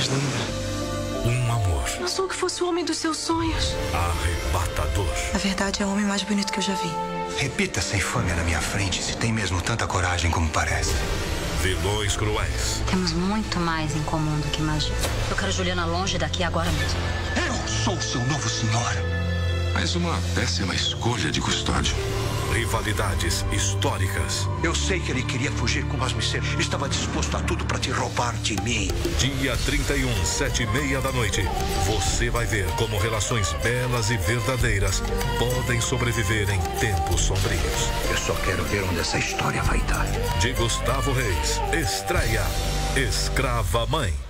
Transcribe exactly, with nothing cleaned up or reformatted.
linda. Um amor Pensou que fosse o homem dos seus sonhos. arrebatador. Na verdade, é o homem mais bonito que eu já vi. Repita sem fome na minha frente se tem mesmo tanta coragem como parece. Vilões cruéis. Temos muito mais em comum do que imagina. Eu quero Juliana longe daqui agora mesmo. Eu sou seu novo senhor. Mas uma péssima escolha de custódio. Rivalidades históricas. Eu sei que ele queria fugir com Osmicer. Estava disposto a tudo para te roubar de mim. Dia trinta e um, sete e meia da noite. Você vai ver como relações belas e verdadeiras podem sobreviver em tempos sombrios. Eu só quero ver onde essa história vai dar. De Gustavo Reis. Estreia Escrava Mãe.